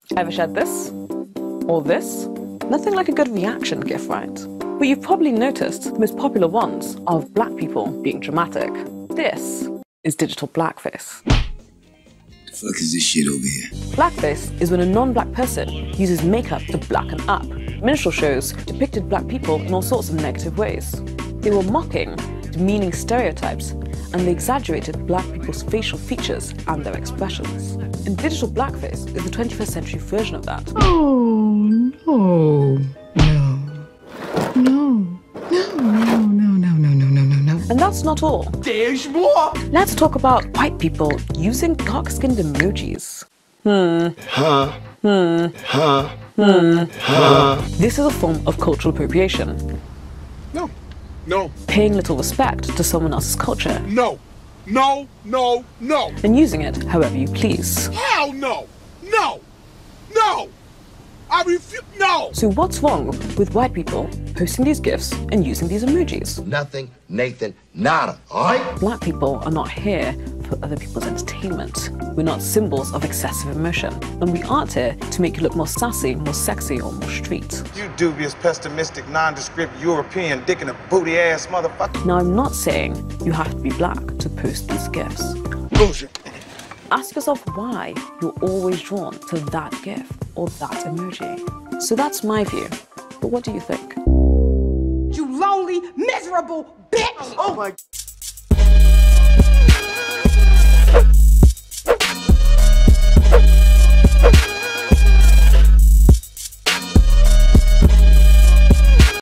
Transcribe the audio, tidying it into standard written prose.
Ever shared this? Or this? Nothing like a good reaction GIF, right? But you've probably noticed the most popular ones are of black people being dramatic. This is digital blackface. The fuck is this shit over here? Blackface is when a non-black person uses makeup to blacken up. Minstrel shows depicted black people in all sorts of negative ways. They were mocking, demeaning stereotypes, and they exaggerated black people's facial features and their expressions. And digital blackface is the 21st century version of that. Oh, no. No. And that's not all. There's more! Let's talk about white people using dark-skinned emojis. This is a form of cultural appropriation. No. Paying little respect to someone else's culture. No. And using it however you please. Hell no! No! I refuse. No! So what's wrong with white people posting these GIFs and using these emojis? Nothing, Nathan, nada, alright? Black people are not here for other people's entertainment. We're not symbols of excessive emotion. And we aren't here to make you look more sassy, more sexy, or more street. You dubious, pessimistic, nondescript, European, dick in a booty ass motherfucker. Now, I'm not saying you have to be black to post these GIFs. Bullshit. Ask yourself why you're always drawn to that GIF or that emoji. So that's my view. But what do you think? You lonely, miserable bitch! Oh my...